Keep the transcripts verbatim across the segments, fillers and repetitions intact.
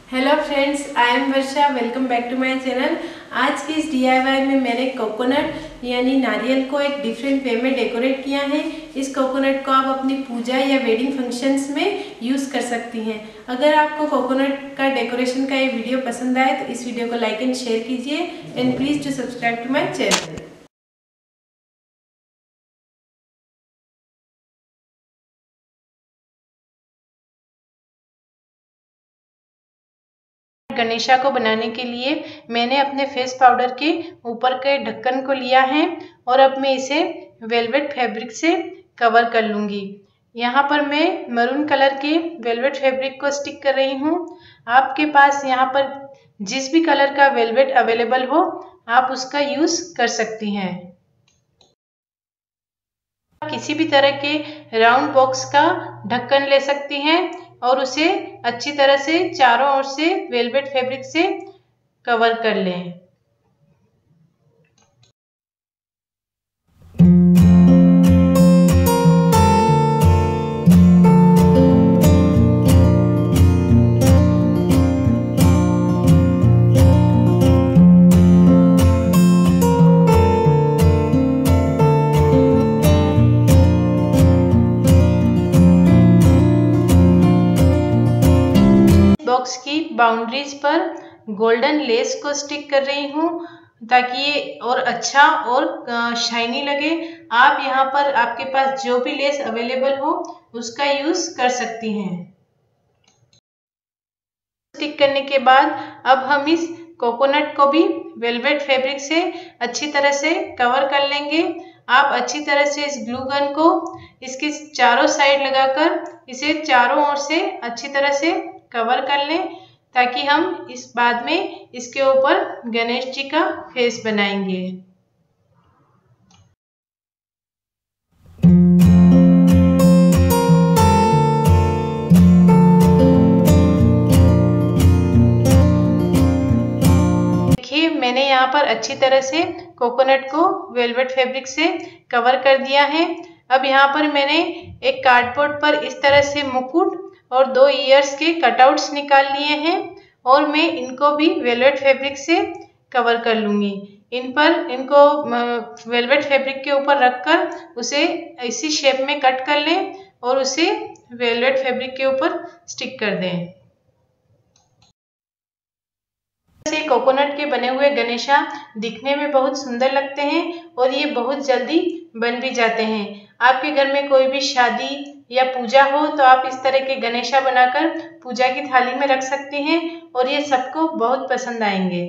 Hello friends, I am Varsha. Welcome back to my channel. आज की इस डीआईवाई में मैंने कोकोनट यानी नारियल को एक डिफरेंट वे में डेकोरेट किया है। इस कोकोनट को आप अपनी पूजा या वेडिंग फंक्शंस में यूज़ कर सकती हैं। अगर आपको कोकोनट का डेकोरेशन का ये वीडियो पसंद आए तो इस वीडियो को लाइक एंड शेयर कीजिए and please to subscribe to my channel. Ganesha को बनाने के लिए मैंने अपने फेस पाउडर के ऊपर के ढक्कन को लिया है और अब मैं इसे वेलवेट फैब्रिक से कवर कर लूँगी। यहाँ पर मैं मरून कलर के वेलवेट फैब्रिक को स्टिक कर रही हूँ। आपके पास यहाँ पर जिस भी कलर का वेलवेट अवेलेबल हो आप उसका यूज़ कर सकती हैं। किसी भी तरह के राउंड बॉक्स का ढक्कन ले सकती हैं और उसे अच्छी तरह से चारों ओर से वेलवेट फैब्रिक से कवर कर लें। बॉक्स की बाउंड्रीज पर गोल्डन लेस को स्टिक कर रही हूँ ताकि ये और अच्छा और शाइनी लगे। आप यहाँ पर आपके पास जो भी लेस अवेलेबल हो उसका यूज कर सकती हैं। स्टिक करने के बाद अब हम इस कोकोनट को भी वेलवेट फैब्रिक से अच्छी तरह से कवर कर लेंगे। आप अच्छी तरह से इस ग्लू गन को इसके चारों साइड लगाकर इसे चारों ओर से अच्छी तरह से कवर कर लें ताकि हम इस बाद में इसके ऊपर गणेश जी का फेस बनाएंगे। देखिए मैंने यहाँ पर अच्छी तरह से कोकोनट को वेलवेट फैब्रिक से कवर कर दिया है। अब यहाँ पर मैंने एक कार्डबोर्ड पर इस तरह से मुकुट और दो ईयर्स के कटआउट्स निकाल लिए हैं और मैं इनको भी वेलवेट फैब्रिक से कवर कर लूँगी। इन पर इनको वेलवेट फैब्रिक के ऊपर रखकर उसे इसी शेप में कट कर लें और उसे वेलवेट फैब्रिक के ऊपर स्टिक कर दें। से कोकोनट के बने हुए गणेशा दिखने में बहुत सुंदर लगते हैं और ये बहुत जल्दी बन भी जाते हैं। आपके घर में कोई भी शादी या पूजा हो तो आप इस तरह के गणेशा बनाकर पूजा की थाली में रख सकते हैं और ये सबको बहुत पसंद आएंगे।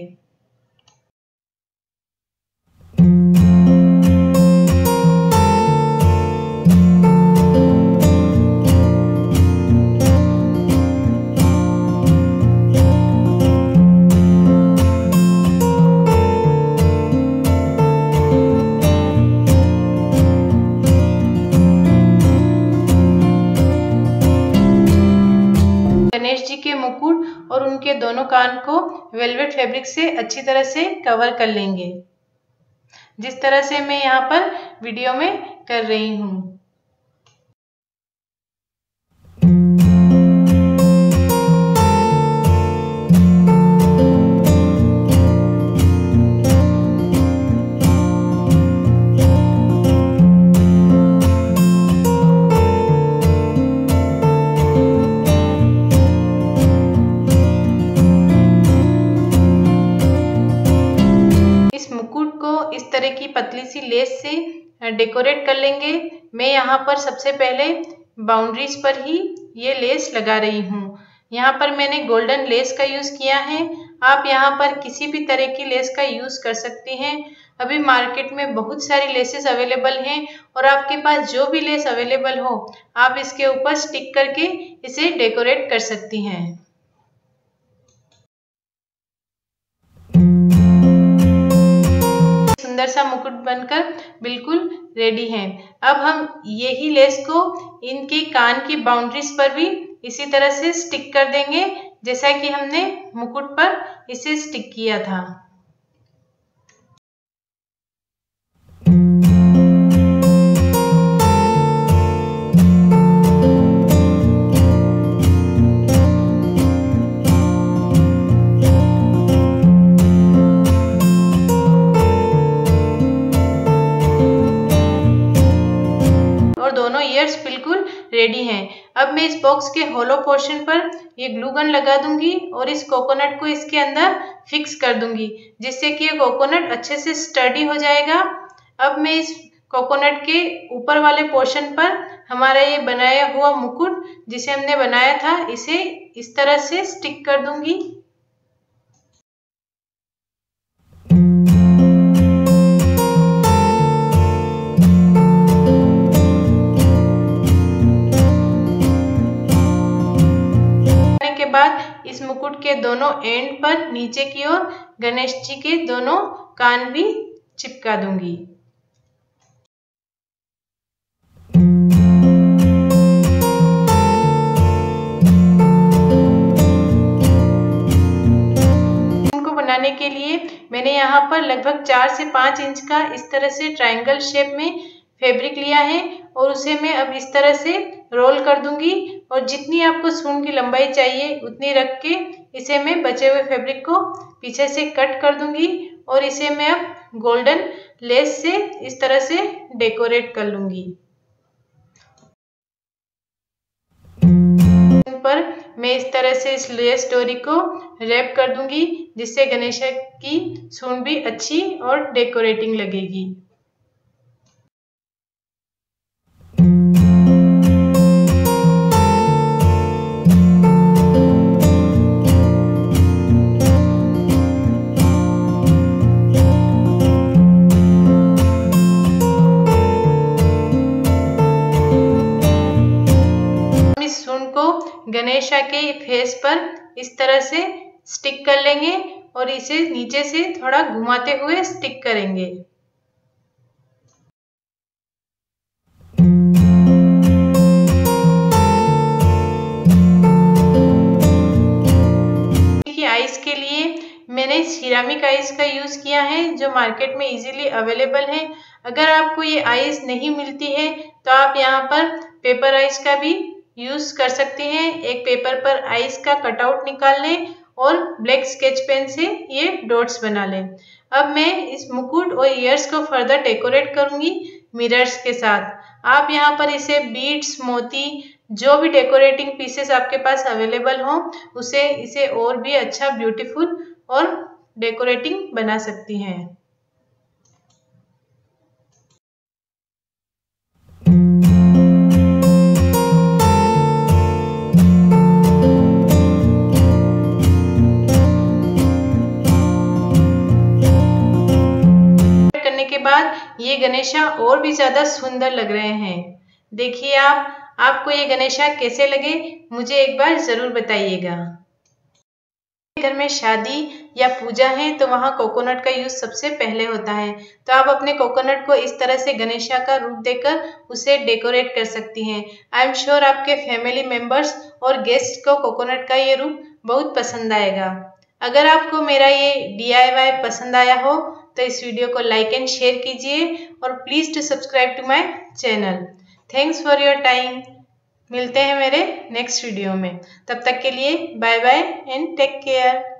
गणेश जी के मुकुट और उनके दोनों कान को वेलवेट फैब्रिक से अच्छी तरह से कवर कर लेंगे, जिस तरह से मैं यहाँ पर वीडियो में कर रही हूँ। इस तरह की पतली सी लेस से डेकोरेट कर लेंगे। मैं यहाँ पर सबसे पहले बाउंड्रीज पर ही ये लेस लगा रही हूँ। यहाँ पर मैंने गोल्डन लेस का यूज़ किया है। आप यहाँ पर किसी भी तरह की लेस का यूज़ कर सकती हैं। अभी मार्केट में बहुत सारी लेसेस अवेलेबल हैं और आपके पास जो भी लेस अवेलेबल हो आप इसके ऊपर स्टिक करके इसे डेकोरेट कर सकती हैं। सुंदर सा मुकुट बनकर बिल्कुल रेडी है। अब हम यही लेस को इनकी कान की बाउंड्रीज पर भी इसी तरह से स्टिक कर देंगे जैसा कि हमने मुकुट पर इसे स्टिक किया था। रेडी हैं। अब मैं इस बॉक्स के होलो पोर्शन पर ये ग्लू गन लगा दूंगी और इस कोकोनट को इसके अंदर फिक्स कर दूंगी, जिससे कि ये कोकोनट अच्छे से स्टडी हो जाएगा। अब मैं इस कोकोनट के ऊपर वाले पोर्शन पर हमारा ये बनाया हुआ मुकुट जिसे हमने बनाया था, इसे इस तरह से स्टिक कर दूंगी। के बाद इस मुकुट के दोनों एंड पर नीचे की ओर गणेश जी के दोनों कान भी चिपका दूंगी। इनको बनाने के लिए मैंने यहाँ पर लगभग चार से पाँच इंच का इस तरह से ट्रायंगल शेप में फैब्रिक लिया है और उसे मैं अब इस तरह से रोल कर दूंगी और जितनी आपको सूंड की लंबाई चाहिए उतनी रख के इसे मैं बचे हुए फैब्रिक को पीछे से कट कर दूंगी और इसे मैं अब गोल्डन लेस से इस तरह से डेकोरेट कर लूंगी। पर मैं इस तरह से इस लेस डोरी को रैप कर दूंगी, जिससे गणेश की सूंड भी अच्छी और डेकोरेटिंग लगेगी। गणेश के फेस पर इस तरह से स्टिक कर लेंगे और इसे नीचे से थोड़ा घुमाते हुए स्टिक करेंगे। आइस के लिए मैंने सिरामिक आइस का यूज किया है, जो मार्केट में इजीली अवेलेबल है। अगर आपको ये आइस नहीं मिलती है तो आप यहाँ पर पेपर आइस का भी यूज कर सकते हैं। एक पेपर पर आइस का कटआउट निकाल लें और ब्लैक स्केच पेन से ये डॉट्स बना लें। अब मैं इस मुकुट और ईयर्स को फर्दर डेकोरेट करूंगी मिरर्स के साथ। आप यहाँ पर इसे बीड्स, मोती, जो भी डेकोरेटिंग पीसेस आपके पास अवेलेबल हो उसे इसे और भी अच्छा, ब्यूटीफुल और डेकोरेटिंग बना सकती हैं। के बाद ये गणेशा और भी ज्यादा सुंदर लग रहे हैं। देखिए आप आपको ये गणेशा कैसे लगे मुझे एक बार जरूर बताइएगा। घर में शादी या पूजा है तो वहाँ कोकोनट का यूज सबसे पहले होता है, तो आप अपने कोकोनट को इस तरह से गणेशा का रूप देकर उसे डेकोरेट कर सकती हैं। आई एम श्योर आपके फैमिली मेंबर्स और गेस्ट को कोकोनट का ये रूप बहुत पसंद आएगा। अगर आपको मेरा ये डी आई वाई पसंद आया हो तो इस वीडियो को लाइक एंड शेयर कीजिए और please to subscribe to my channel. Thanks for your time. मिलते हैं मेरे नेक्स्ट वीडियो में, तब तक के लिए bye bye and take care.